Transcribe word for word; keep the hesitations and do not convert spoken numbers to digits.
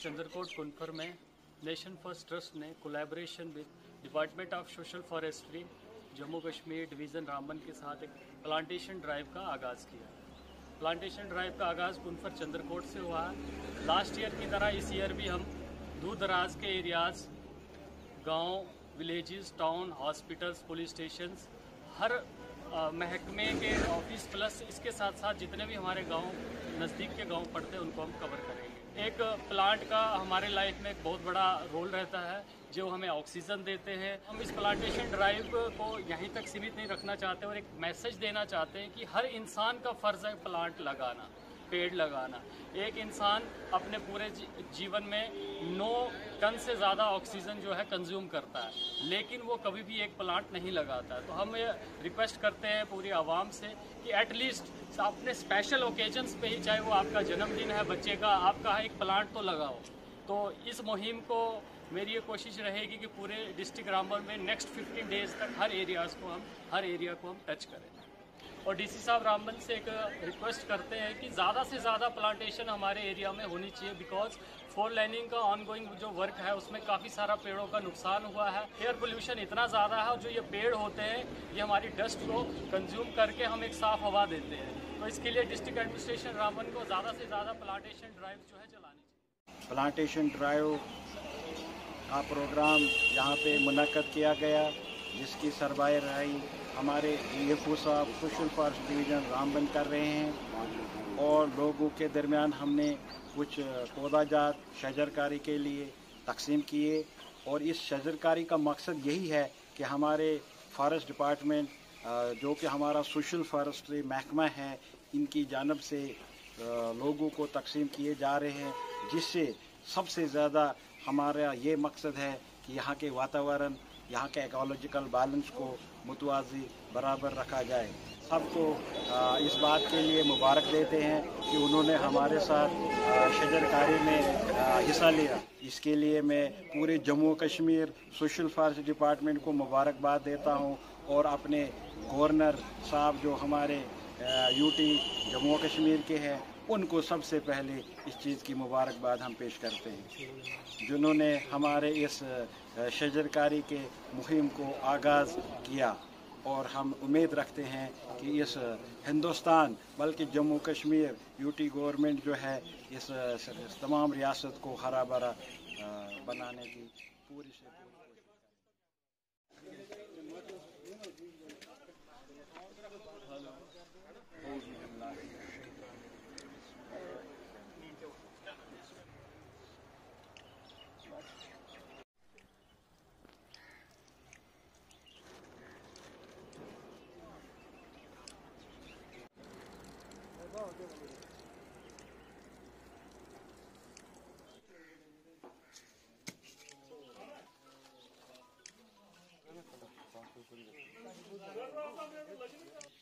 चंद्रकोट कुनफर में nation first trust ने collaboration with department of social forestry Jammu Kashmir division Ramban के साथ एक प्लांटेशन ड्राइव का आगाज़ किया। प्लांटेशन ड्राइव का आगाज़ कुनफर चंद्रकोट से हुआ है। लास्ट ईयर की तरह इस ईयर भी हम दूर दराज के एरियाज़, गांव, villages, town, hospitals, police stations, हर महकमे के ऑफिस प्लस इसके साथ साथ जितने भी हमारे गांव नज़दीक के गांव पड़ते हैं उनको हम कवर करेंगे। एक प्लांट का हमारे लाइफ में एक बहुत बड़ा रोल रहता है जो हमें ऑक्सीजन देते हैं। हम इस प्लांटेशन ड्राइव को यहीं तक सीमित नहीं रखना चाहते और एक मैसेज देना चाहते हैं कि हर इंसान का फ़र्ज़ है प्लांट लगाना, पेड़ लगाना। एक इंसान अपने पूरे जीवन में नौ टन से ज़्यादा ऑक्सीजन जो है कंज्यूम करता है, लेकिन वो कभी भी एक प्लांट नहीं लगाता है। तो हम ये रिक्वेस्ट करते हैं पूरी आवाम से कि एटलीस्ट अपने स्पेशल ओकेजन्स पे ही, चाहे वो आपका जन्मदिन है बच्चे का, आपका एक प्लांट तो लगाओ। तो इस मुहिम को मेरी ये कोशिश रहेगी कि पूरे डिस्ट्रिक्ट रामबन में नेक्स्ट फिफ्टीन डेज तक हर एरियाज़ को हम हर एरिया को हम टच करें। और डीसी साहब रामबन से एक रिक्वेस्ट करते हैं कि ज़्यादा से ज़्यादा प्लांटेशन हमारे एरिया में होनी चाहिए, बिकॉज फोर लाइनिंग का ऑनगोइंग जो वर्क है उसमें काफ़ी सारा पेड़ों का नुकसान हुआ है। एयर पोल्यूशन इतना ज़्यादा है और जो ये पेड़ होते हैं ये हमारी डस्ट को कंज्यूम करके हम एक साफ़ हवा देते हैं। तो इसके लिए डिस्ट्रिक्ट एडमिनिस्ट्रेशन रामबन को ज़्यादा से ज़्यादा प्लांटेशन ड्राइव जो है चलानी चाहिए। प्लांटेशन ड्राइव का प्रोग्राम यहाँ पे मुनक्कद किया गया, जिसकी सरबराही हमारे ईएफओ साहब सोशल फॉरेस्ट डिवीज़न रामबन कर रहे हैं। और लोगों के दरमियान हमने कुछ पौधाजात शजरकारी के लिए तकसीम किए और इस शजरकारी का मकसद यही है कि हमारे फॉरेस्ट डिपार्टमेंट जो कि हमारा सोशल फॉरेस्ट्री महकमा है, इनकी जानब से लोगों को तकसीम किए जा रहे हैं, जिससे सबसे ज़्यादा हमारा ये मकसद है कि यहाँ के वातावरण, यहाँ के इकोलॉजिकल बैलेंस को मुतवाज़ी बराबर रखा जाए। सबको इस बात के लिए मुबारक देते हैं कि उन्होंने हमारे साथ शजरकारी में हिस्सा लिया। इसके लिए मैं पूरे Jammu Kashmir social forest department को मुबारकबाद देता हूँ और अपने गवर्नर साहब जो हमारे यूटी जम्मू कश्मीर के हैं उनको सबसे पहले इस चीज़ की मुबारकबाद हम पेश करते हैं, जिन्होंने हमारे इस शजरकारी के मुहिम को आगाज़ किया। और हम उम्मीद रखते हैं कि इस हिंदुस्तान बल्कि जम्मू कश्मीर यूटी गवर्नमेंट जो है इस, इस तमाम रियासत को हरा भरा बनाने की पूरी से पूरी Gracias.